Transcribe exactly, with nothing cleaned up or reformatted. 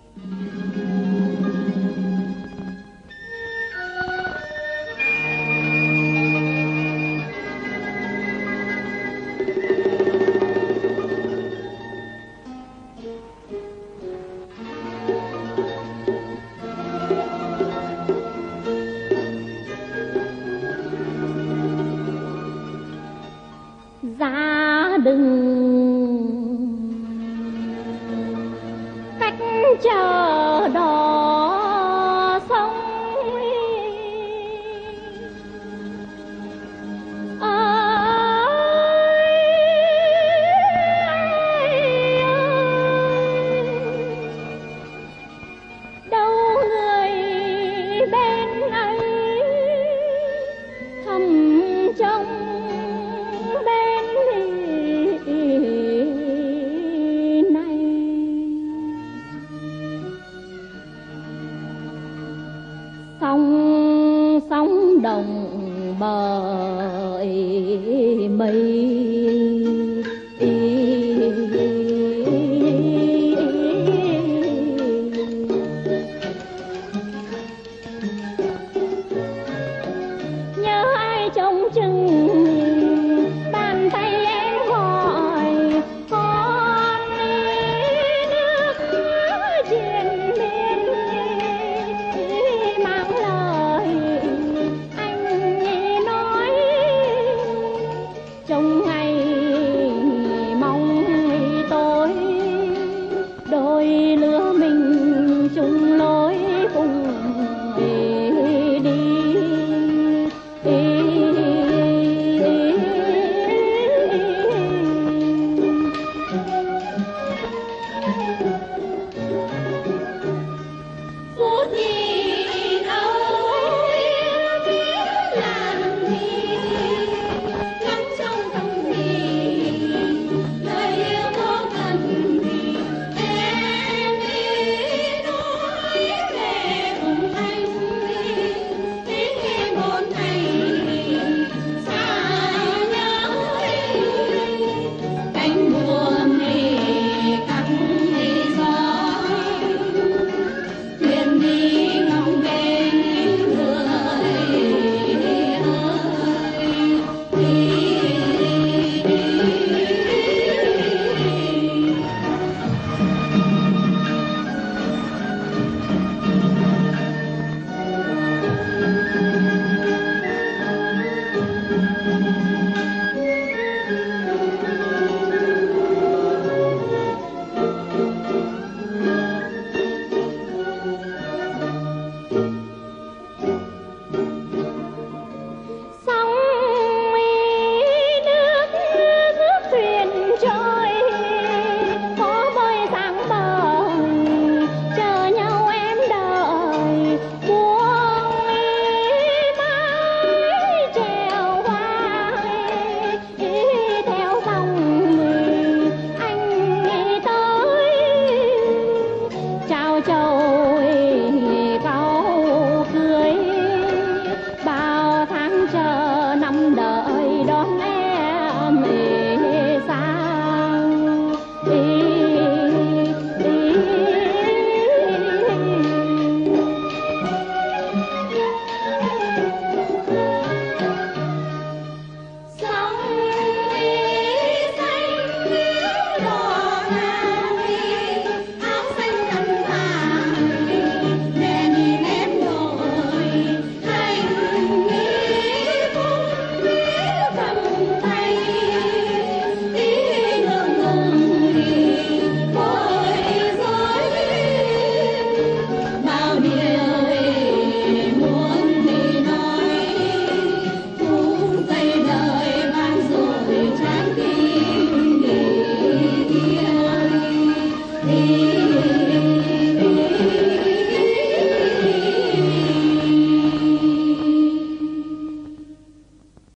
Gia đình cách chờ đò sông ơi, đâu người bên ấy thầm trông sóng sóng đồng bờ mây. Nhớ ai trông chừng bàn tay em hỏi con đi nước triền miên, mang lời anh nói trong ngày mong tối đôi lứa mình chung lối cùng đi. Phút gì đâu yêu biết làm gì, lắng trong tâm gì lời yêu có cần gì. Em đi nói về cùng anh đi, đến khi một ngày xa nhau đi, cánh buồm đi cắt đi gió, thuyền đi ngóng bên những người sóng nước nước thuyền trôi có bơi sang bờ, chờ nhau em đợi buông mái chèo hoa theo dòng người anh tới chào chầu.